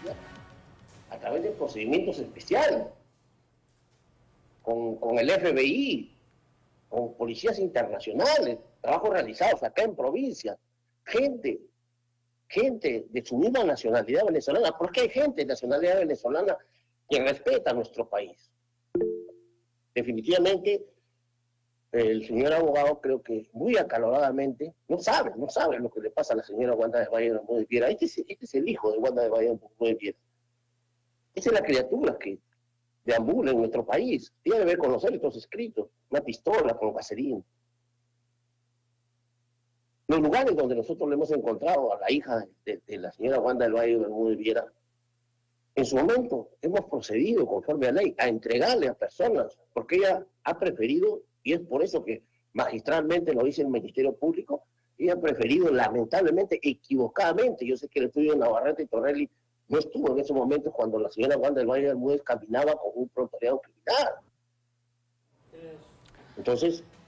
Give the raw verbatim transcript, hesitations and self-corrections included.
justicia a través de procedimientos especiales, con, con el F B I, con policías internacionales, trabajos realizados acá en provincia, gente, gente de su misma nacionalidad venezolana, porque hay gente de nacionalidad venezolana que respeta a nuestro país. Definitivamente, el señor abogado creo que muy acaloradamente no sabe, no sabe lo que le pasa a la señora Wanda de Valle Bermúdez Viera. Este es, este es el hijo de Wanda de Valle Bermúdez Viera. Esa es la criatura que deambula en nuestro país. Tiene que ver conocer estos escritos, una pistola con vaselina. Los lugares donde nosotros le hemos encontrado a la hija de, de la señora Wanda del Valle Bermúdez Viera, en su momento hemos procedido conforme a ley a entregarle a personas, porque ella ha preferido, y es por eso que magistralmente lo dice el Ministerio Público, ella ha preferido lamentablemente, equivocadamente, yo sé que el estudio de Navarrete y Torrelli no estuvo en ese momento cuando la señora Wanda del Valle Bermúdez caminaba con un proletariado criminal. Entonces,